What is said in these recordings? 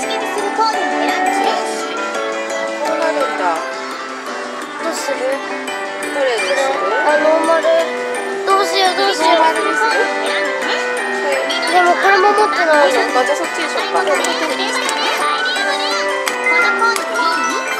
付けにするコードを選んでね。 こうなるんだ。 どうする？ どれにする？ ノーマル。どうしようどうしよう。 ノーマルにする？ でもこれも持ってない。 そっか、じゃあそっちにしようか。 プレイしてね。サイリウムレア。このコードでいい？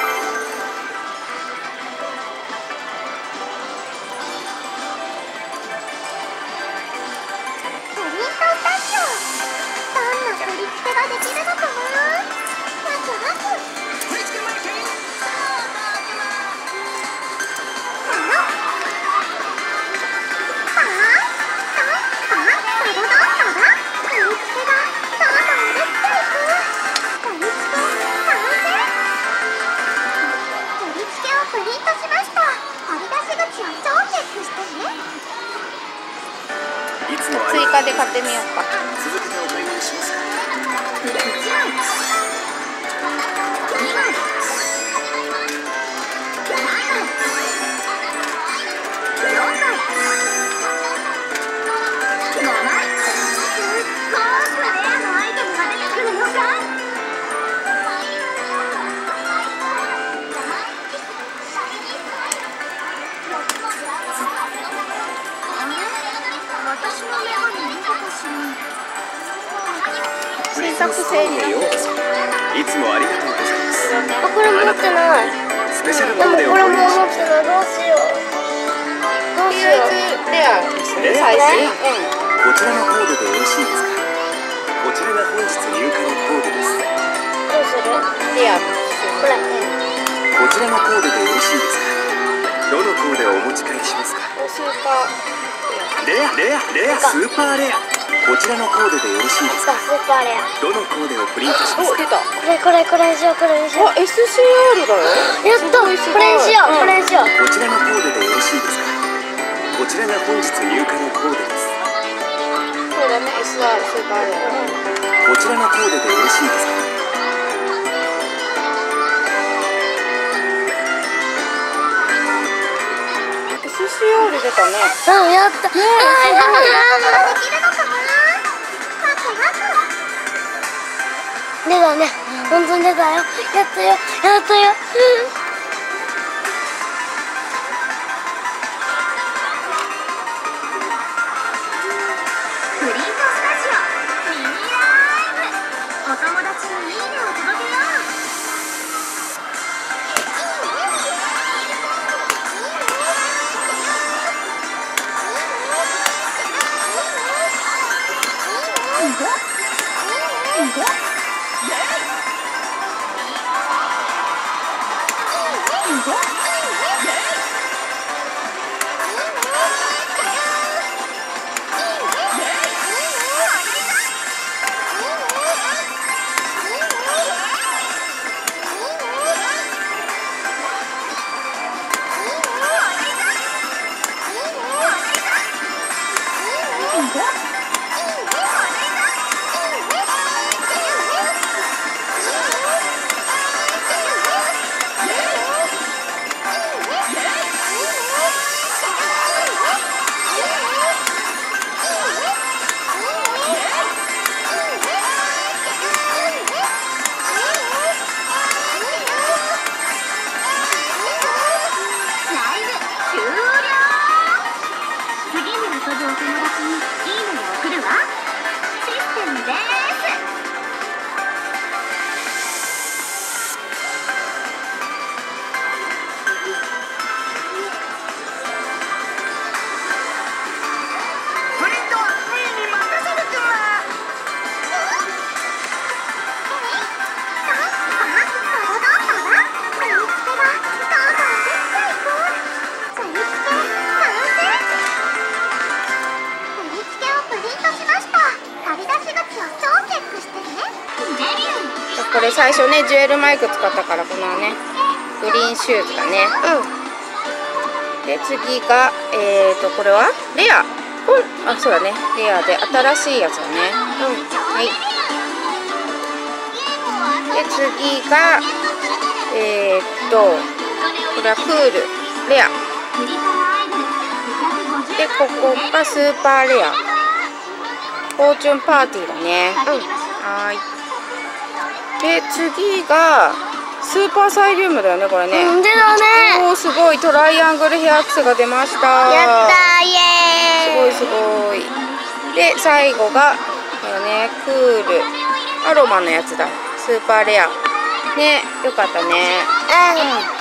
プリントスタジオ。どんな振り付けができるのかな。ワクワク。振り付けマイケン。 追加で買ってみようか。 続けてお買い物しますか。 新作製になってる。 いつもありがとうございます。 これ持ってない。 スペシャルでもこれコーデをも持ご用意しましってない。どうしよう。どうしよう。 レアにする？最新。 た。こちらのコードでよろしいですか。こちらが本日入荷のコードです。 どうする？ レア。 これ。 こちらのコードでよろしいですか。どのコーデをお持ち帰りしますか。 スーパレアスーパーレア。こちらのコーデでよろしいですか。 スーパーレア。 どのコーデをプリントしー。お、 ますか。 出た。 これにしよう。これにしよう。 あ、SCR だよ。 やった。これにしよう。これにしよう。 こちらのコーデでよろしいですか。こちらが本日入荷のコーデです。 これだね、SR スーパーレア。 こちらのコーデでよろしいですか。 SCR 出たね。 やった。 できるのかな。 出たね。本当に出たよ。やったよ。 プリントスタジオミニライブ。お友達にいいねを届けよう。 これ最初ね、ジュエルマイク使ったから、このね、グリーンシューズだね。で、次が、これはレア。あ、そうだね。レアで新しいやつだね。はい。で、次が、これはプール、レア。で、ここがスーパーレア。フォーチュンパーティーだね。はーい。 で次がスーパーサイリウムだよねこれね。 出たね。 おーすごい、トライアングルヘアアクセが出ました。 やったー、イエーイ。 すごいすごい。で最後がこれね、クールアロマのやつだ。スーパーレアね、よかったね。 うん。